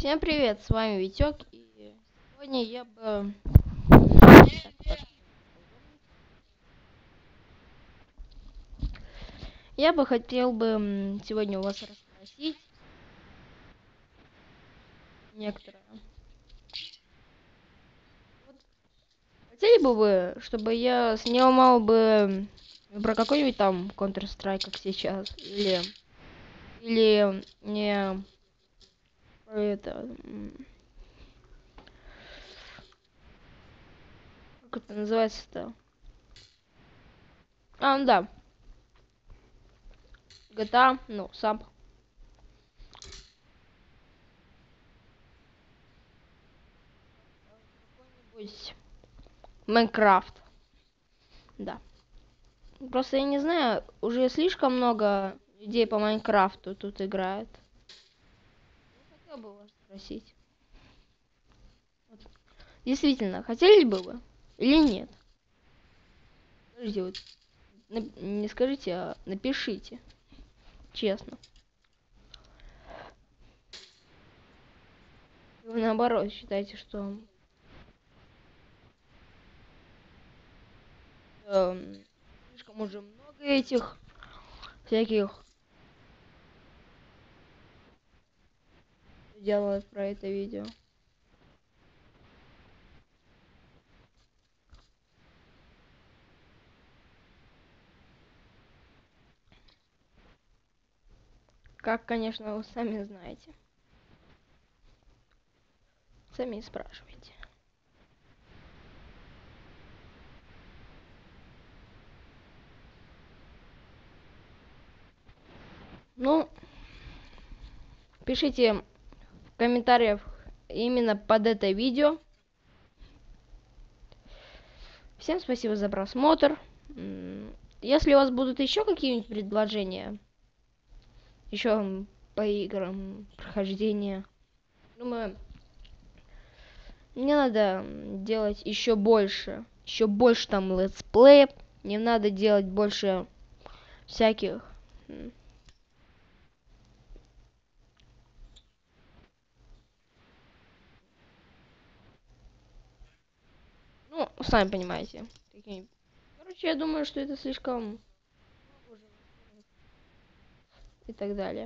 Всем привет, с вами Витек, и сегодня я бы хотел бы сегодня у вас расспросить некоторое. Вот хотели бы вы, чтобы я снимал бы про какой-нибудь там Counter-Strike, как сейчас, или не про это, как это называется-то? Ну да, GTA, ну, сам. Какой-нибудь Майнкрафт, да. Просто я не знаю, уже слишком много людей по Майнкрафту тут играют. Хотел бы вас спросить. Вот. Действительно, хотели бы вы или нет? Подождите, вот не скажите, а напишите. Честно. Вы наоборот считаете, что слишком уже много этих всяких делают про это видео. Как, конечно, вы сами знаете. Сами и спрашиваете. Ну, пишите в комментариях именно под это видео. Всем спасибо за просмотр. Если у вас будут еще какие-нибудь предложения, еще по играм, прохождения, думаю, мне надо делать еще больше там летсплеев, мне надо делать больше всяких, ну, сами понимаете, короче, я думаю, что это слишком и так далее.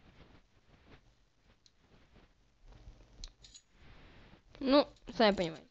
Ну, сами понимаете.